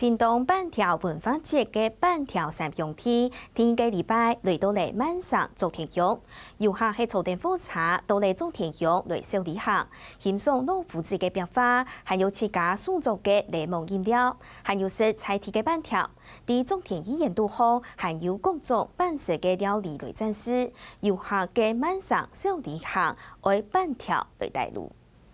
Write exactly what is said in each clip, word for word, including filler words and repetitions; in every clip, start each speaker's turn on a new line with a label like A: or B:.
A: 屏东板条文化节嘅板条三兄弟，第一个礼拜来到嚟晚上做田园，游客喺草甸喝茶，到嚟做田园来小旅行，欣赏老夫子嘅变化，还有自家创作嘅柠檬饮料，还有食菜地嘅板条。啲种田语言都好，还有各种板式嘅料理来展示，游客嘅晚上小旅行，为板条来带路。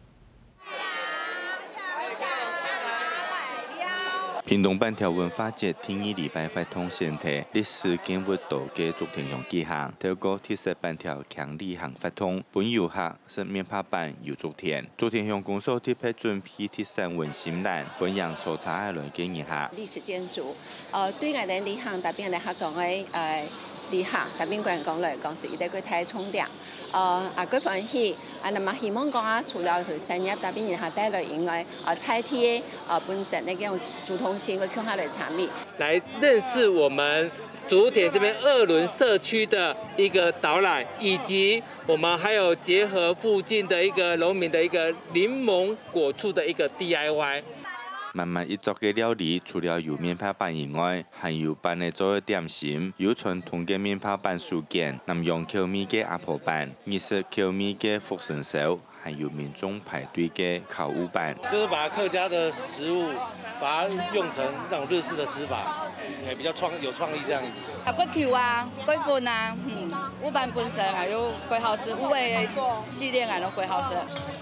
B: 屏东板条文化节第二礼拜发通先体历史建物道嘅竹田乡举行，透过特色板条强力行发通，本游客食面拍板游竹田。竹田乡公所特别准备特产文心兰，分享初茶来给游客。
C: 历史建筑，呃，对我哋旅行特别嚟合作嘅誒旅客，特別個人講嚟講是一個佢睇重點，呃啊，佢歡喜，啊，那麼希望講啊，除了佢產業特別然後帶來以外，啊，菜地啊本身嘅種主通性會強下來產品，
D: 來認識我們竹田這邊二崙社區的一個導覽，以及我們還有結合附近的一個農民的一個檸檬果醋的一個 D I Y。
B: 慢慢一做嘅料理，除了有面拍板以外，還有辦嘅做嘅點心，有傳統嘅面拍板酥件，南洋蕎米嘅阿婆板，日式蕎米嘅福神燒，還有民眾排隊嘅烤烏板。
E: 就是把客家的食物，把它用成那種日式的吃法，也比較創有創意這樣子。
F: 啊，骨球啊，骨粉啊，嗯，烏板本身還有幾好食，烏嘅系列啊都幾好食。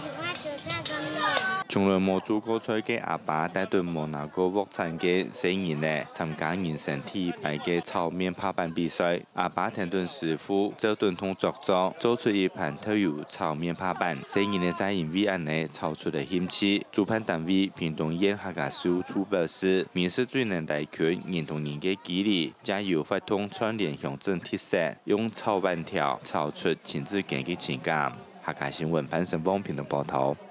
B: 從來冇做過菜嘅阿爸帶隊冇拿過鑊產嘅四年咧，參加人生第一擺嘅炒面拍板比賽。阿爸聽頓師傅做頓通作作，做出一盤特有炒面拍板。四年嘅賽因為安尼炒出嚟興趣，主辦單位屏東縣客家事務處表示，面試最能帶缺認同人嘅肌理，加油發通串聯鄉鎮特色，用炒板條炒出親子間嘅情感。客家新聞潘成峰屏東報道。